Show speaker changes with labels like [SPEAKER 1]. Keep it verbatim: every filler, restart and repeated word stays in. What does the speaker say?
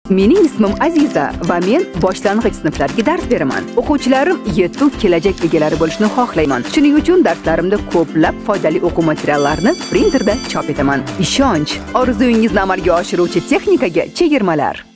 [SPEAKER 1] Mening ismim Aziza va men boshlang'ich sinflarga dars beraman. O'quvchilarim yetuk kelajak egalari bo'lishni xohlayman. Shuning uchun darslarimda ko'plab foydali o'quv materiallarini printerda chop etaman. Ishonch, orzuyingizni amalga oshiruvchi texnikaga chegirmalar.